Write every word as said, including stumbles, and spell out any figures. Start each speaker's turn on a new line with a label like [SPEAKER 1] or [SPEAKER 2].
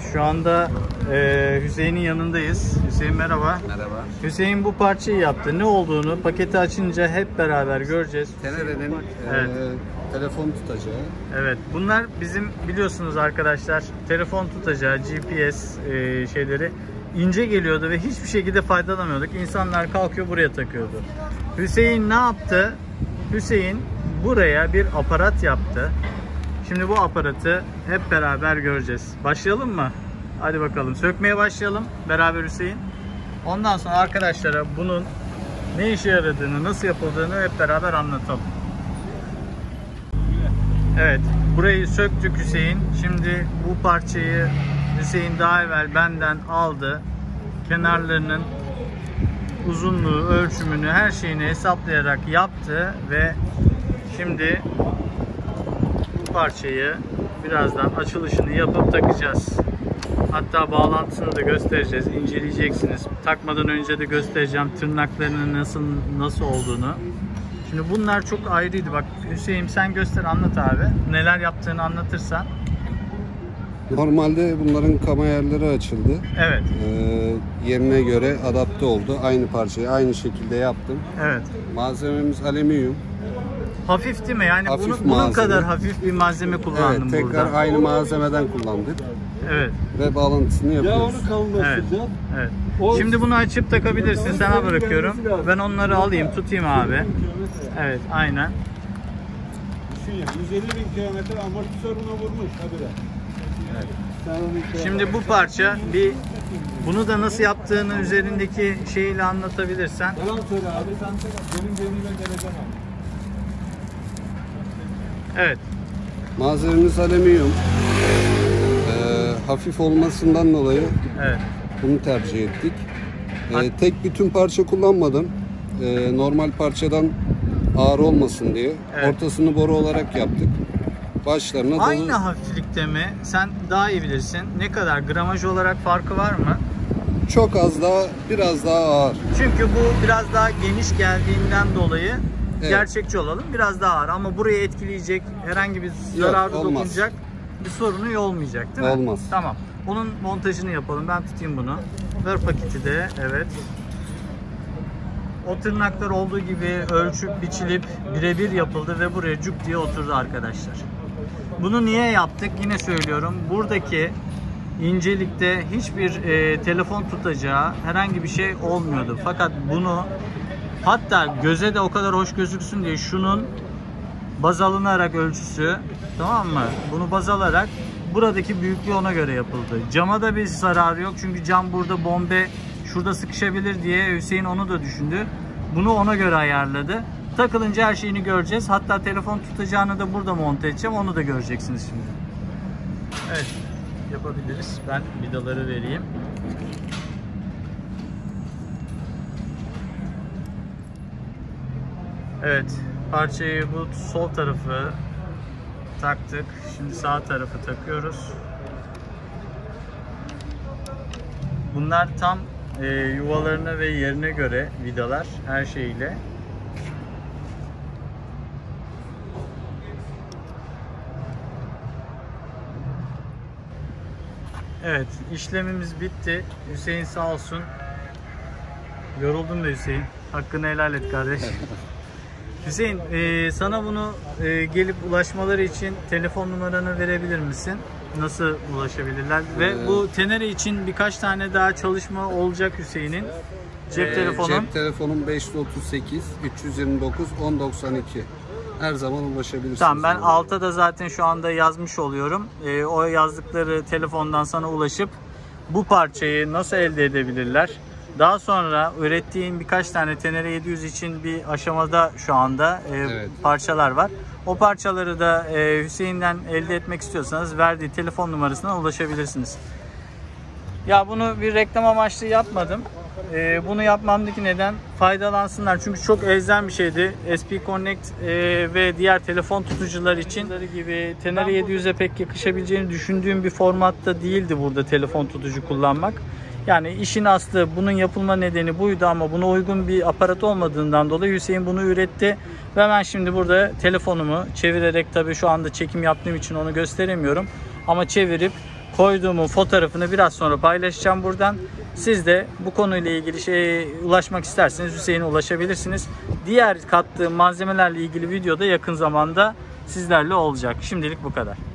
[SPEAKER 1] şu anda e, Hüseyin'in yanındayız. Hüseyin merhaba.
[SPEAKER 2] Merhaba.
[SPEAKER 1] Hüseyin bu parçayı yaptı. Ne olduğunu paketi açınca hep beraber göreceğiz.
[SPEAKER 2] Tenere'nin
[SPEAKER 1] evet.
[SPEAKER 2] e, telefon tutacağı.
[SPEAKER 1] Evet. Bunlar bizim biliyorsunuz arkadaşlar telefon tutacağı G P S e, şeyleri ince geliyordu ve hiçbir şekilde faydalanamıyorduk. İnsanlar kalkıyor buraya takıyordu. Hüseyin ne yaptı? Hüseyin buraya bir aparat yaptı. Şimdi bu aparatı hep beraber göreceğiz. Başlayalım mı? Hadi bakalım. Sökmeye başlayalım beraber Hüseyin. Ondan sonra arkadaşlara bunun ne işe yaradığını, nasıl yapıldığını hep beraber anlatalım. Evet. Burayı söktük Hüseyin. Şimdi bu parçayı Hüseyin daha evvel benden aldı. Kenarlarının uzunluğu, ölçümünü, her şeyini hesaplayarak yaptı ve şimdi bu parçayı birazdan açılışını yapıp takacağız. Hatta bağlantısını da göstereceğiz, inceleyeceksiniz. Takmadan önce de göstereceğim tırnaklarının nasıl nasıl olduğunu. Şimdi bunlar çok ayrıydı. Bak Hüseyin sen göster, anlat abi. Neler yaptığını anlatırsan.
[SPEAKER 2] Normalde bunların kama yerleri açıldı.
[SPEAKER 1] Evet.
[SPEAKER 2] Ee, yerine göre adapte oldu. Aynı parçayı aynı şekilde yaptım.
[SPEAKER 1] Evet.
[SPEAKER 2] Malzememiz alüminyum.
[SPEAKER 1] Hafif değil mi? Yani
[SPEAKER 2] Hafif
[SPEAKER 1] bunu, bunun
[SPEAKER 2] malzeme.
[SPEAKER 1] kadar hafif bir malzeme kullandım
[SPEAKER 2] Evet, tekrar
[SPEAKER 1] burada.
[SPEAKER 2] aynı malzemeden kullandık.
[SPEAKER 1] Evet.
[SPEAKER 2] Ve bağlantısını yapıyoruz.
[SPEAKER 3] Ya onu kalınlaştıracağım.
[SPEAKER 1] Evet. Evet. Şimdi bunu açıp takabilirsin. Sana bırakıyorum. Ben onları alayım, tutayım abi. Evet, aynen.
[SPEAKER 3] Düşün ya, yüz elli bin kilometre amortisörüne vurmuş habire.
[SPEAKER 1] Evet. Şimdi bu parça bir, bunu da nasıl yaptığını üzerindeki şeyiyle anlatabilirsen.
[SPEAKER 3] Yalan söyle abi, sen benim gemime geleceğim abi.
[SPEAKER 1] Evet.
[SPEAKER 2] Malzememiz alüminyum. Ee, hafif olmasından dolayı
[SPEAKER 1] Evet.
[SPEAKER 2] bunu tercih ettik. Ee, tek bütün parça kullanmadım. Ee, normal parçadan ağır olmasın diye.
[SPEAKER 1] Evet.
[SPEAKER 2] Ortasını boru olarak yaptık. Başlarına dolu.
[SPEAKER 1] Aynı hafiflikte mi? Sen daha iyi bilirsin. Ne kadar gramaj olarak farkı var mı?
[SPEAKER 2] Çok az daha, biraz daha ağır.
[SPEAKER 1] Çünkü bu biraz daha geniş geldiğinden dolayı
[SPEAKER 2] Evet.
[SPEAKER 1] gerçekçi olalım. Biraz daha ağır ama buraya etkileyecek, herhangi bir zararı
[SPEAKER 2] olmaz.
[SPEAKER 1] dokunacak bir sorunu olmayacak değil mi?
[SPEAKER 2] Olmaz.
[SPEAKER 1] Tamam. Onun montajını yapalım. Ben tutayım bunu. Ver paketi de. Evet. O tırnaklar olduğu gibi ölçüp biçilip birebir yapıldı ve buraya cuk diye oturdu arkadaşlar. Bunu niye yaptık? Yine söylüyorum. Buradaki incelikte hiçbir e, telefon tutacağı herhangi bir şey olmuyordu. Fakat bunu, hatta göze de o kadar hoş gözüksün diye şunun baz alınarak ölçüsü, tamam mı? Bunu baz alarak buradaki büyüklüğü ona göre yapıldı. Cama da bir zararı yok çünkü cam burada bombe şurada sıkışabilir diye Hüseyin onu da düşündü. Bunu ona göre ayarladı. Takılınca her şeyini göreceğiz. Hatta telefon tutacağını da burada monte edeceğim. Onu da göreceksiniz şimdi. Evet. Yapabiliriz. Ben vidaları vereyim. Evet. Parçayı bu sol tarafı taktık. Şimdi sağ tarafı takıyoruz. Bunlar tam e, yuvalarına ve yerine göre vidalar, her şeyiyle. Evet, işlemimiz bitti. Hüseyin sağ olsun. Yoruldum be Hüseyin. Hakkını helal et kardeş. Hüseyin, e, sana bunu e, gelip ulaşmaları için telefon numaranı verebilir misin? Nasıl ulaşabilirler? Ve
[SPEAKER 2] Ee,
[SPEAKER 1] bu Tenere için birkaç tane daha çalışma olacak Hüseyin'in. Cep
[SPEAKER 2] Ee,
[SPEAKER 1] telefonum.
[SPEAKER 2] Cep telefonum beş otuz sekiz üç yüz yirmi dokuz on doksan iki. Her zaman ulaşabilirsiniz.
[SPEAKER 1] Tamam, ben alta da zaten şu anda yazmış oluyorum. E, o yazdıkları telefondan sana ulaşıp bu parçayı nasıl elde edebilirler? Daha sonra ürettiğin birkaç tane Tenere yedi yüz için bir aşamada şu anda e,
[SPEAKER 2] Evet.
[SPEAKER 1] parçalar var. O parçaları da e, Hüseyin'den elde etmek istiyorsanız verdiği telefon numarasına ulaşabilirsiniz. Ya bunu bir reklam amaçlı yapmadım. E, bunu yapmamdaki neden faydalansınlar. Çünkü çok elzem bir şeydi. S P Connect e, ve diğer telefon tutucular için gibi Tenere yedi yüze pek yakışabileceğini düşündüğüm bir formatta değildi burada telefon tutucu kullanmak. Yani işin aslı, bunun yapılma nedeni buydu ama buna uygun bir aparat olmadığından dolayı Hüseyin bunu üretti. Ve ben şimdi burada telefonumu çevirerek, tabii şu anda çekim yaptığım için onu gösteremiyorum, ama çevirip koyduğumun fotoğrafını biraz sonra paylaşacağım buradan. Siz de bu konuyla ilgili şeye ulaşmak isterseniz Hüseyin'e ulaşabilirsiniz. Diğer kattığım malzemelerle ilgili video da yakın zamanda sizlerle olacak. Şimdilik bu kadar.